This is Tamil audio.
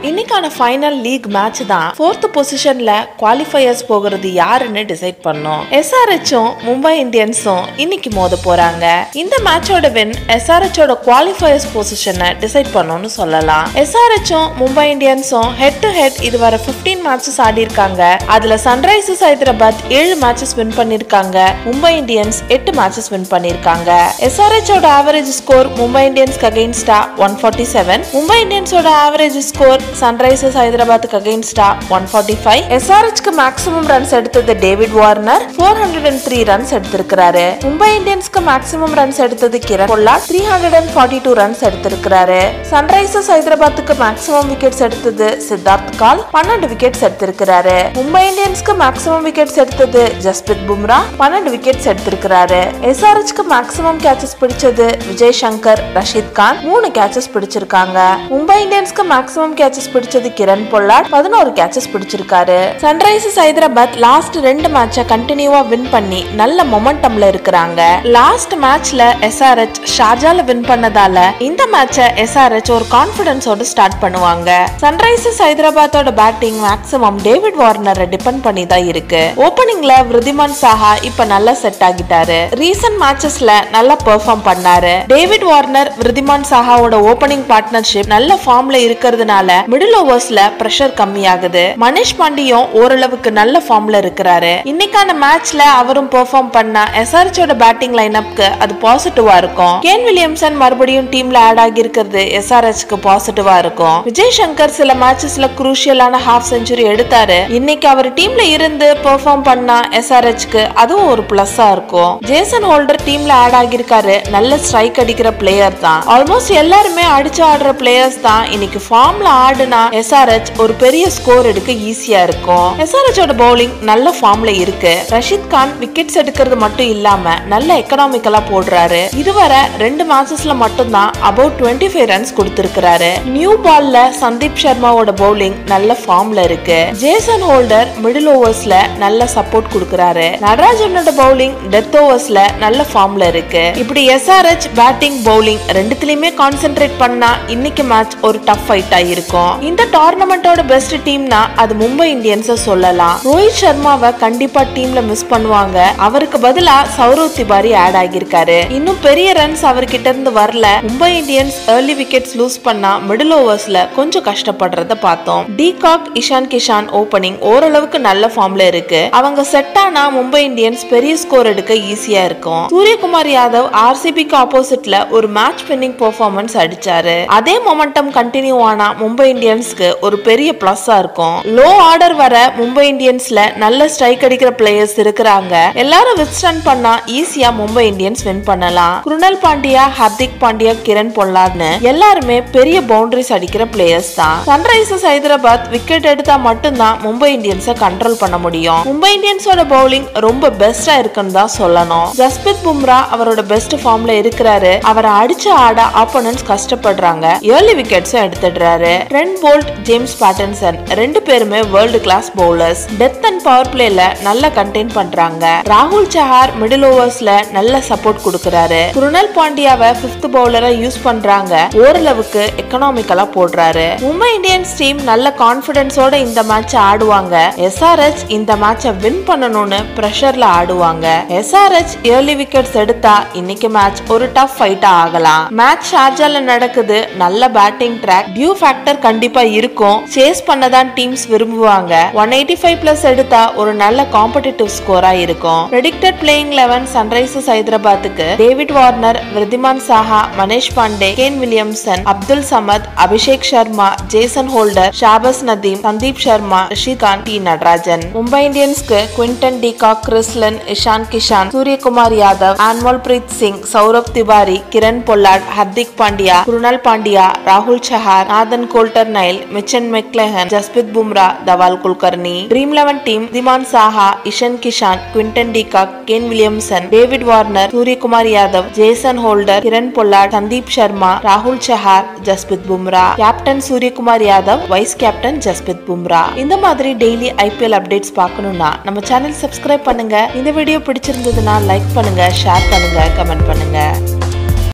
இன்னைக்கான ஃபைனல் லீக் மேட்ச் தான் 4th பொசிஷன்ல குவாலிஃபயர்ஸ் போகிறது யாருன்னு டிசைட் பண்ணோம். SRHம் மும்பை இந்தியன்ஸும் இன்னைக்கு மோத போறாங்க. இந்த மேட்சோட வின் SRHோட குவாலிஃபயர்ஸ் பொசிஷனை டிசைட் பண்ணும்னு சொல்லலாம். SRHம் மும்பை இந்தியன்ஸும் ஹெட் டு ஹெட் இதுவரை 15 மேட்சஸ் ஆடி இருக்காங்க. அதுல சன்ரைசர்ஸ் ஹைதராபாத் 7 மேட்சஸ் வின் பண்ணிருக்காங்க. மும்பை இந்தியன்ஸ் 8 மேட்சஸ் வின் பண்ணிருக்காங்க. SRHோட ஆவரேஜ் ஸ்கோர் மும்பை இந்தியன்ஸ்க்கு அகைன்ஸ்டா 147. மும்பை இந்தியன்ஸோட ஆவரேஜ் ஸ்கோர் சன்ரைசர்ஸ் ஹைதராபாத்துக்கு அகைன்ஸ்டா 145. SRHக்கு மேக்ஸிமம் ரன்ஸ் எடுத்தது டேவிட் வார்னர் 403 ரன்ஸ் எடுத்திருக்கிறாரு. மும்பை இந்தியன்ஸ்க்கு மேக்ஸிமம் ரன்ஸ் எடுத்தது கிரண் பொல்லார்ட் 342 ரன்ஸ் எடுத்திருக்கிறாரு. சன்ரைசர்ஸ் ஹைதராபாத்துக்கு மேக்ஸிமம் விக்கெட்ஸ் எடுத்தது சித்தார்த் கால் 12 விக்கெட்ஸ் எடுத்திருக்கிறாரு. மும்பை இந்தியன்ஸ்க்கு மேக்ஸிமம் விக்கெட்ஸ் எடுத்தது ஜஸ்பிரித் பும்ரா 12 விக்கெட்ஸ் எடுத்திருக்கிறாரு. SRHக்கு மேக்ஸிமம் கேட்சஸ் பிடிச்சது விஜய் சங்கர், ரஷீத் கான் 3 கேட்சஸ் பிடிச்சிருக்காங்க. மும்பை இந்தியன்ஸ்க்கு மேக்ஸிமம் கேட்சஸ் பிடிச்சது கிரண் பொல்லார்ட் 11 கேட்சஸ் பிடிச்சிருக்காரு. சன்ரைசர்ஸ் ஹைதராபாத் லாஸ்ட் 2 மேட்சை கண்டினியூவா வின் பண்ணி நல்ல மொமெண்டம்ல இருக்கிறாங்க. லாஸ்ட் மேட்ச்ல SRH ஷார்ஜால வின் பண்ணதால இந்த மேட்சை SRH ஒரு கான்ஃபிடன்ஸோட ஸ்டார்ட் பண்ணுவாங்க. சன்ரைசர்ஸ் ஹைதராபாத்தோட பேட்டிங் மேக்ஸிமம் டேவிட் வார்னரை டிபெண்ட் பண்ணி தான் இருக்கு. ஓபனிங்ல விருதிமான் சாஹா இப்ப நல்லா செட் ஆகிட்டாரு. ரீசன்ட் மேட்சஸ்ல நல்லா பெர்ஃபார்ம் பண்ணாரு. டேவிட் வார்னர் விருதிமான் சாஹாவோட ஓபனிங் பார்ட்னர்ஷிப் நல்ல ஃபார்ம்ல இருக்கிறதுனால மிடில் ஓவர்ஸ்ல பிரஷர் கம்மியாகுது. மனிஷ் பாண்டியும் ஓரளவுக்கு நல்ல ஃபார்ம்ல இருக்கிறாரு. இன்னைக்கான மேட்ச்ல அவரும் பெர்ஃபார்ம் பண்ணா SRHோட பேட்டிங் லைனப்க்கு அது பாசிட்டிவா இருக்கும். கேன் வில்லியம்சன் மறுபடியும் டீம்ல ஆட் ஆகி இருக்கிறது SRHக்கு பாசிட்டிவா இருக்கும். விஜய் சங்கர் சில மேட்சஸ்ல குரூஷியலான ஹாஃப் செஞ்சுரி எடுத்தாரு. இன்னைக்கு அவர் டீம்ல இருந்து பெர்ஃபார்ம் பண்ணா SRHக்கு அதுவும் ஒரு பிளஸ்ஸா இருக்கும். ஜேசன் ஹோல்டர் டீம்ல ஆட் ஆகியிருக்காரு. நல்ல ஸ்ட்ரைக் அடிக்கிற பிளேயர் தான். ஆல்மோஸ்ட் எல்லாருமே அடிச்சு ஆடுற பிளேயர்ஸ் தான். இன்னைக்கு ஃபார்ம்ல ஆடுனா SRH ஒரு பெரிய ஸ்கோர் எடுக்க ஈஸியா இருக்கும். SRHோட பவுலிங் நல்ல ஃபார்ம்ல இருக்கு. ரஷீத் கான் விக்கெட்ஸ் எடுக்கிறது மட்டும் இல்லாம நல்ல எக்கனாமிக்கலா போடுறாரு. இதுவரை 2 மேட்சஸ்ல மட்டும் தான் அபவுட் 25 ரன்ஸ் கொடுத்திருக்கிறாரு. நியூ பால்ல சந்தீப் சர்மாவோட பவுலிங் நல்ல ஃபார்ம்ல இருக்கு. ஜேசன் ஹோல்டர் மிடில் ஓவர்ஸ்ல நல்ல சப்போர்ட் கொடுக்கறாரு. நடராஜனோட பவுலிங் டெத் ஓவர்ஸ்ல நல்ல ஃபார்ம்ல இருக்கு. இப்படி SRH பேட்டிங் பவுலிங் ரெண்டுத்திலயுமே கான்சென்ட்ரேட் பண்ணா இன்னைக்கு மேட்ச் ஒரு டஃப் ஃபைட்டா இருக்கும். இந்த டோர்னமெண்டோட பெஸ்ட் டீம்னா அது மும்பை இந்தியன்ஸ் சொல்லலாம். ரோஹித் சர்மாவை கண்டிப்பா டீம்ல மிஸ் பண்ணுவாங்க. அவருக்கு பதிலா சௌரவ் திவாரி ஆட் ஆகியிருக்காரு. இன்னும் பெரிய ரன்ஸ் அவர்கிட்ட இருந்து வரல. Mumbai Indians early wickets loose பண்ணா மிடில் ஓவர்ஸ்ல கொஞ்சம் கஷ்டப்படுறத பார்த்தோம். டீகாக், இஷான் கிஷான் ஓபனிங் ஓரளவுக்கு நல்ல ஃபார்ம்ல இருக்கு. அவங்க செட் ஆனா மும்பை இந்தியன்ஸ் பெரிய ஸ்கோர் எடுக்க ஈஸியா இருக்கும். சூரியகுமார் யாதவ் RCBக்கு ஆப்போசிட்ல ஒரு மேட்ச் வின்னிங் பெர்ஃபார்மன்ஸ் அடிச்சாரு. அதே மொமெண்டம் கண்டினியூ ஆனா மும்பை இந்தியன்ஸ்க்கு ஒரு பெரிய பிளஸ்ஸா இருக்கும். லோ ஆர்டர் வர மும்பை இந்தியன்ஸ்ல நல்ல ஸ்ட்ரைக் அடிக்கிற பிளேயர்ஸ் இருக்கிறாங்க. எல்லாரும் வித்ஸ்டாண்ட் பண்ணா ஈஸியா மும்பை இந்தியன்ஸ் வின் பண்ணலாம். குருணல் பாண்டியா, ஹர்திக் பாண்டியா, கிரண் பொல்லார்ட்னு எல்லாருமே பெரிய பவுண்டரிஸ் அடிக்கிற பிளேயர்ஸ் தான். சன்ரைசர்ஸ் ஹைதராபாத் விக்கெட் எடுத்தா மட்டும்தான் மும்பை இந்தியன்ஸை கண்ட்ரோல் பண்ண முடியும். மும்பை இந்தியன்ஸோட பவுலிங் ரொம்ப பெஸ்டா இருக்குன்னு தான் சொல்லணும். ஜஸ்பிரித் பும்ரா அவரோட பெஸ்ட் ஃபார்ம்ல இருக்கிறாரு. அவரை அடிச்சு ஆட ஆப்போனன்ட்ஸ் கஷ்டப்படுறாங்க. ஏர்லி விக்கெட்ஸ் எடுத்துடுறாரு. ட்ரெண்ட் போல்ட், ஜேம்ஸ் பேட்டன்சன் 2 பேருமே world class bowlers. Death and power பிளேல நல்லா கண்டெயின் பண்றாங்க. ராகுல் சஹார் மிடில் ஓவர்ஸ்ல நல்ல சப்போர்ட் கொடுக்கறாரு. குருணல் பாண்டியாவை 5th பவுலரா யூஸ் பண்றாங்க. ஓரளவுக்கு எக்கனாமிக்கலா போடுறாரு. மும்பை இந்தியன்ஸ் டீம் நல்ல கான்பிடன்ஸோட இந்த மேட்ச் ஆடுவாங்க. SRH இந்த மேட்சை வின் பண்ணணும்னு பிரஷர்ல ஆடுவாங்க. SRH ஏர்லி விக்கெட்ஸ் எடுத்தா இன்னைக்கு மேட்ச் ஒரு டஃப் ஃபைட்டா ஆகலாம். மேட்ச் ஷார்ஜால நடக்குது. நல்ல பேட்டிங் ட்ராக், டியூ ஃபேக்டர் கண்டிப்பா இருக்கும். சேஸ் பண்ணதான் டீம்ஸ் விரும்புவாங்க. 185 பிளஸ் எடுத்தா ஒரு நல்ல காம்படிட்டிவ் ஸ்கோரா இருக்கும். பிரெடிக்டட் பிளேயிங் 11 சன்ரைசர்ஸ் ஹைதராபாத்துக்கு David Warner, Wriddhiman Saha, Manish Pandey, Kane Williamson, Abdul Samad, Abhishek Sharma, Jason Holder, Shahbaz Nadeem, Sandeep Sharma, Rashid Khan, T Natarajan. Mumbai இந்தியன்ஸ்க்கு Quinton de Kock, Chris Lynn, Ishan Kishan, Suryakumar Yadav, Anmolpreet Singh, Saurabh Tiwary, Kieron Pollard, Hardik Pandya, Krunal Pandya, ராகுல் Chahar, Nathan Coulter Nile, Mitchell McClenaghan, Jasprit Bumrah, Dhawal Kulkarni. Dream 11 team Dhiman Saha, Ishan Kisan, Quinton de Kock, Kane Williamson, David Warner, Suryakumar Yadav, Jason Holder, Kieron Pollard, Sandeep Sharma, ராகுல் Chahar, Jasprit Bumrah. Captain Suryakumar Yadav, vice captain Jasprit Bumrah. இந்த மாதிரி டெய்லி IPL அப்டேட்ஸ் பார்க்கணும்னா நம்ம சேனல் சப்ஸ்கிரைப் பண்ணுங்க. இந்த வீடியோ பிடிச்சிருந்ததுன்னா லைக் பண்ணுங்க, ஷேர் பண்ணுங்க, கமெண்ட் பண்ணுங்க.